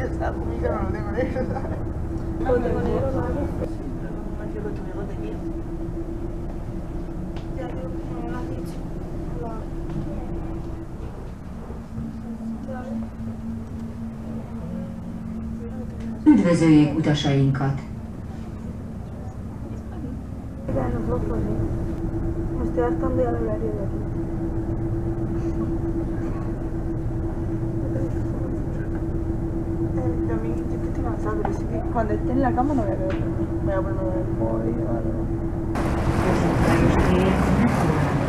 esa comida no lo tengo negro, ¿sabes? Lo tengo negro, ¿no? Yo lo tuve de aquí. Ya digo, como me lo has dicho. Üdvözöljék utasainkat! Ya no puedo poner. Me estoy hartando ya el horario de aquí. También yo que estoy cansada, pero sí que cuando esté en la cama no voy a querer dormir. Voy a ponerme el móvil o algo. Kossuth Lajos tér,